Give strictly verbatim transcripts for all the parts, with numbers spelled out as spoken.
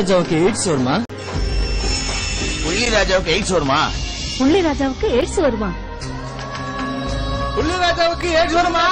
ராஜாவுக்கு எய்ட்ஸ் வருமா? புள்ளி ராஜாவுக்கு எய்ட்ஸ் வருமா? புள்ளி ராஜாவுக்கு எய்ட்ஸ் வருமா? புள்ளி ராஜாவுக்கு எய்ட்ஸ் வருமா?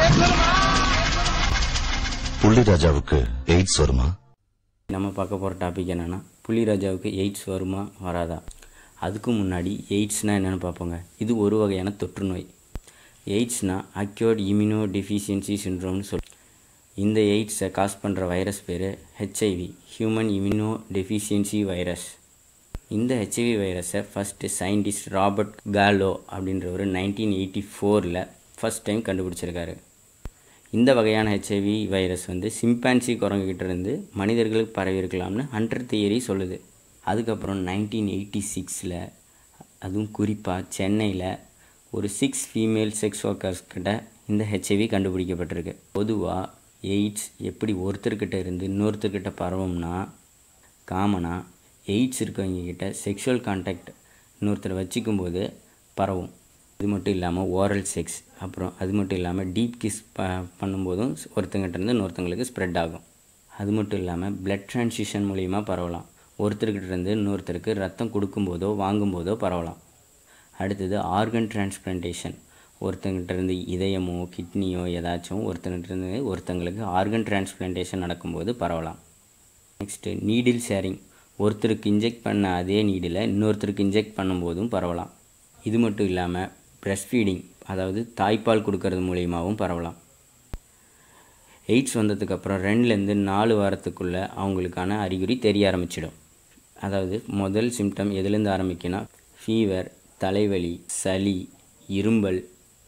புள்ளி ராஜாவுக்கு எய்ட்ஸ் வருமா? நம்ம பார்க்க போகிற டாபிக் என்னென்னா, புள்ளி ராஜாவுக்கு எய்ட்ஸ் வருமா வராதா. அதுக்கு முன்னாடி எய்ட்ஸ்னால் என்னென்னு பார்ப்போங்க. இது ஒரு வகையான தொற்று நோய். எய்ட்ஸ்னால் அக்யூர்ட் இம்யூனோ டெஃபிஷியன்சி சிண்ட்ரோம்னு சொல். இந்த எய்ட்ஸை காஸ் பண்ணுற வைரஸ் பேர் HIV, human immuno deficiency virus. இந்த ஹெச்ஐவி வைரஸை ஃபஸ்ட்டு சயின்டிஸ்ட் ராபர்ட் காலோ அப்படின்றவர் நைன்டீன் எயிட்டி ஃபோரில் ஃபஸ்ட் டைம் கண்டுபிடிச்சிருக்காரு. இந்த வகையான ஹெச்ஐவி வைரஸ் வந்து சிம்பான்சி குரங்குகிட்ட இருந்து மனிதர்களுக்கு பரவி இருக்கலாம்னு ஹண்டர் தியரி சொல்லுது. அதுக்கப்புறம் நைன்டீன் எயிட்டி சிக்ஸில் அதுவும் குறிப்பாக சென்னையில் ஒரு சிக்ஸ் ஃபீமேல் செக்ஸ் ஒர்க்கர்ஸ் கிட்ட இந்த ஹெச்ஐவி கண்டுபிடிக்கப்பட்டிருக்கு. பொதுவாக எய்ட்ஸ் எப்படி ஒருத்தர்கிட்ட இருந்து இன்னொருத்தர்கிட்ட பரவும்னா, காமனாக எய்ட்ஸ் இருக்கவங்க கிட்ட செக்ஷுவல் கான்டாக்ட் இன்னொருத்தரை வச்சுக்கும்போது பரவும். அது மட்டும் இல்லாமல் ஓரல் செக்ஸ், அப்புறம் அது மட்டும் இல்லாமல் டீப் கிஸ் ப பண்ணும்போதும் ஒருத்தங்கிட்டேருந்து இன்னொருத்தங்களுக்கு ஸ்ப்ரெட் ஆகும். அது மட்டும் இல்லாமல் பிளட் ட்ரான்ஸ்ஃபியூஷன் மூலிமா பரவலாம். ஒருத்தர்கிட்டேருந்து இன்னொருத்தருக்கு ரத்தம் கொடுக்கும்போதோ வாங்கும்போதோ பரவலாம். அடுத்தது ஆர்கன் டிரான்ஸ்பிளான்டேஷன். ஒருத்தங்கிட்டேருந்து இதயமோ கிட்னியோ ஏதாச்சும் ஒருத்தங்கிட்டேருந்து ஒருத்தங்களுக்கு ஆர்கன் டிரான்ஸ்பிளான்டேஷன் நடக்கும்போது பரவலாம். Next needle sharing. ஒருத்தருக்கு இன்ஜெக்ட் பண்ண அதே நீடில் இன்னொருத்தருக்கு இன்ஜெக்ட் பண்ணும்போதும் பரவலாம். இது மட்டும் இல்லாமல் பிரஸ்ட் ஃபீடிங், அதாவது தாய்ப்பால் கொடுக்கறது மூலியமாகவும் பரவலாம். எய்ட்ஸ் வந்ததுக்கப்புறம் ரெண்டுலேருந்து நாலு வாரத்துக்குள்ளே அவங்களுக்கான அறிகுறி தெரிய ஆரம்பிச்சிடும். அதாவது முதல் சிம்டம் எதுலேருந்து ஆரம்பிக்குன்னா, ஃபீவர், தலைவலி, சளி, இரும்பல்,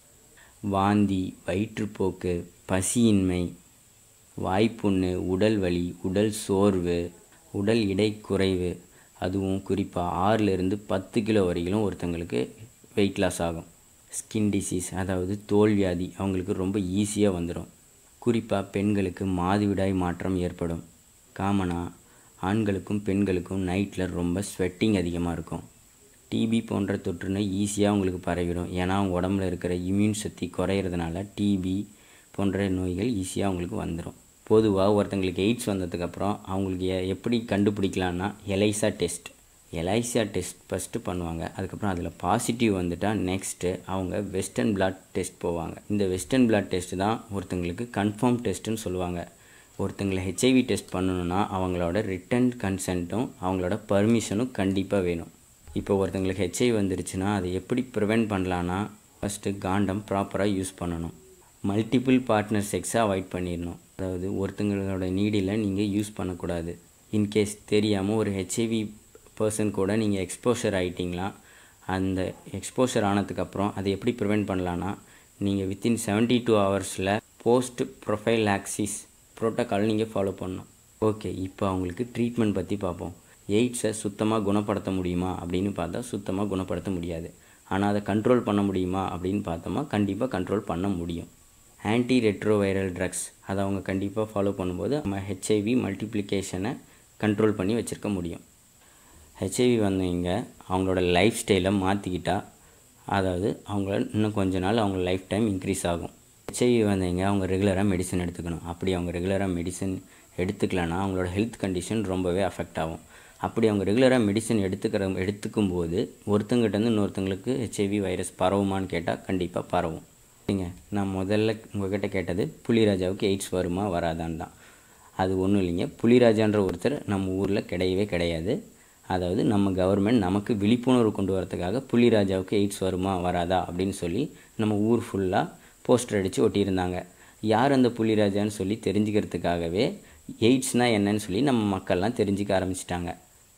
வாந்தி, வயிற்றுப்போக்கு, பசியின்மை, வாய்ப்புண்ணு, உடல் வலி, உடல் சோர்வு, உடல் எடை குறைவு. அதுவும் குறிப்பாக ஆறிலிருந்து பத்து கிலோ வரையிலும் ஒருத்தங்களுக்கு வெயிட் லாஸ் ஆகும். ஸ்கின் டிசீஸ், அதாவது தோல் வியாதி அவங்களுக்கு ரொம்ப ஈஸியாக வந்துடும். குறிப்பாக பெண்களுக்கு மாதவிடாய் மாற்றம் ஏற்படும். காமனாக ஆண்களுக்கும் பெண்களுக்கும் நைட்டில் ரொம்ப ஸ்வெட்டிங் அதிகமாக இருக்கும். டிபி போன்ற தொற்று நோய் ஈஸியாக அவங்களுக்கு பரவிடும். ஏன்னா அவங்க உடம்புல இருக்கிற இம்யூன் சக்தி குறையிறதுனால டிபி போன்ற நோய்கள் ஈஸியாக அவங்களுக்கு வந்துடும். பொதுவாக ஒருத்தங்களுக்கு எய்ட்ஸ் வந்ததுக்கப்புறம் அவங்களுக்கு எப்படி கண்டுபிடிக்கலான்னா, ELISA test ELISA test first பண்ணுவாங்க. அதுக்கப்புறம் அதில் பாசிட்டிவ் வந்துட்டால் நெக்ஸ்ட்டு அவங்க வெஸ்டர்ன் பிளாட் டெஸ்ட் போவாங்க. இந்த வெஸ்டர்ன் பிளாட் டெஸ்ட் தான் ஒருத்தங்களுக்கு கன்ஃபார்ம் டெஸ்ட்டுன்னு சொல்லுவாங்க. ஒருத்தங்களை ஹெச்ஐவி டெஸ்ட் பண்ணணுன்னா அவங்களோட ரிட்டன் கன்சென்ட்டும் அவங்களோட பர்மிஷனும் கண்டிப்பாக வேணும். இப்போ ஒருத்தங்களுக்கு ஹெச்ஐவி வந்துருச்சுன்னா அதை எப்படி ப்ரிவெண்ட் பண்ணலான்னா, ஃபஸ்ட்டு காண்டம் ப்ராப்பராக யூஸ் பண்ணணும். மல்டிபிள் பார்ட்னர் செக்ஸை அவாய்ட் பண்ணிடணும். அதாவது ஒருத்தங்களோட நீடில் நீங்கள் யூஸ் பண்ணக்கூடாது. இன்கேஸ் தெரியாமல் ஒரு ஹெச்ஐவி பர்சன் கூட நீங்கள் எக்ஸ்போஷர் ஆகிட்டிங்களா, அந்த எக்ஸ்போஷர் ஆனதுக்கப்புறம் அதை எப்படி ப்ரிவெண்ட் பண்ணலான்னா, நீங்கள் வித்தின் செவன்ட்டி டூ ஹவர்ஸில் போஸ்ட் ப்ரொஃபைல் ஆக்சிஸ் ப்ரோட்டோக்கால் நீங்கள் ஃபாலோ பண்ணணும். ஓகே, இப்போ அவங்களுக்கு ட்ரீட்மெண்ட் பற்றி பார்ப்போம். எய்ட்ஸை சுத்தமாக குணப்படுத்த முடியுமா அப்படின்னு பார்த்தா சுத்தமாக குணப்படுத்த முடியாது. ஆனால் அதை கண்ட்ரோல் பண்ண முடியுமா அப்படின்னு பார்த்தோமா, கண்டிப்பாக கண்ட்ரோல் பண்ண முடியும். ஆன்டி ரெட்ரோவைரல் ட்ரக்ஸ் அதை அவங்க கண்டிப்பாக ஃபாலோ பண்ணும்போது நம்ம ஹெச்ஐவி மல்டிப்ளிகேஷனை கண்ட்ரோல் பண்ணி வச்சுருக்க முடியும். ஹெச்ஐவி வந்தவங்க அவங்களோட லைஃப் ஸ்டைலை மாற்றிக்கிட்டால், அதாவது அவங்கள இன்னும் கொஞ்ச நாள் அவங்க லைஃப் டைம் இன்க்ரீஸ் ஆகும். ஹெச்ஐவி வந்தவங்க அவங்க ரெகுலராக மெடிசன் எடுத்துக்கணும். அப்படி அவங்க ரெகுலராக மெடிசன் எடுத்துக்கலன்னா அவங்களோட ஹெல்த் கண்டிஷன் ரொம்பவே அஃபெக்ட் ஆகும். அப்படி அவங்க ரெகுலராக மெடிசன் எடுத்துக்கிற எடுத்துக்கும்போது ஒருத்தங்கிட்டேருந்து இன்னொருத்தங்களுக்கு ஹெச்ஐவி வைரஸ் பரவுமான்னு கேட்டால் கண்டிப்பாக பரவும். சரிங்க, நான் முதல்ல உங்கள்கிட்ட கேட்டது புலிராஜாவுக்கு எய்ட்ஸ் வருமா வராதான்னு தான். அது ஒன்றும் இல்லைங்க. புலிராஜான்ற ஒருத்தர் நம்ம ஊரில் கிடையவே கிடையாது. அதாவது நம்ம கவர்மெண்ட் நமக்கு விழிப்புணர்வு கொண்டு வரதுக்காக புலிராஜாவுக்கு எய்ட்ஸ் வருமா வராதா அப்படின்னு சொல்லி நம்ம ஊர் ஃபுல்லாக போஸ்டர் அடித்து ஒட்டியிருந்தாங்க. யார் அந்த புலிராஜான்னு சொல்லி தெரிஞ்சுக்கிறதுக்காகவே எய்ட்ஸ்னால் என்னன்னு சொல்லி நம்ம மக்கள்லாம் தெரிஞ்சுக்க ஆரம்பிச்சிட்டாங்க.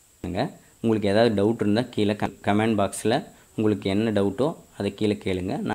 உங்களுக்கு ஏதாவது டவுட் இருந்தால் கீழே க கமெண்ட் பாக்ஸில் உங்களுக்கு என்ன டவுட்டோ அதை கீழே கேளுங்க.